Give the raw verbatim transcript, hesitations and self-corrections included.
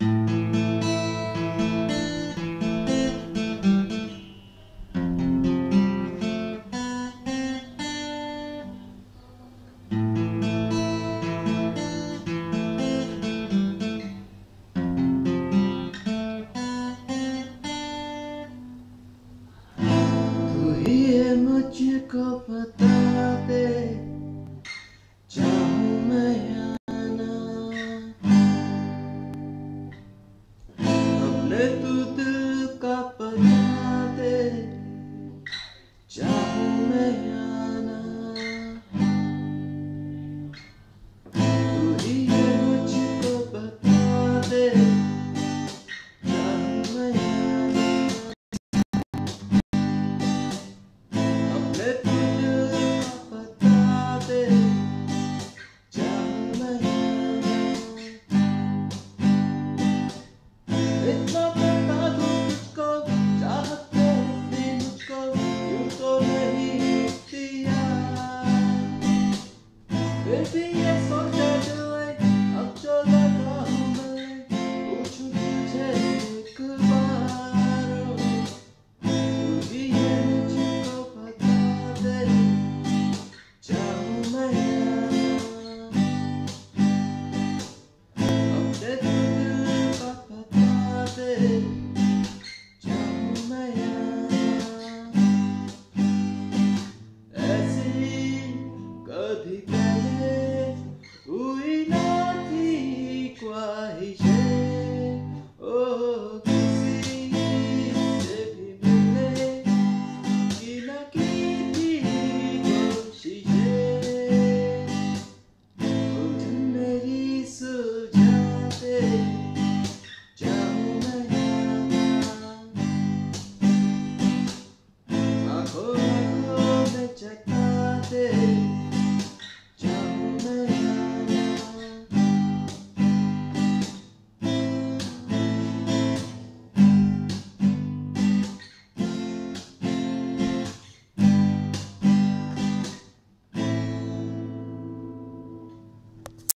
मुझको बता दे, चाहूं मैं या ना, अपने तू दिल का पता दे, चाहूं मैं या ना, तू ही है मुझको बता दे, चाहूं मैं या ना, अपने तू इतना बता दूं तुझको, चाहत थी मुझको, यूं तो नहीं दिया, फिर भी ये सोचा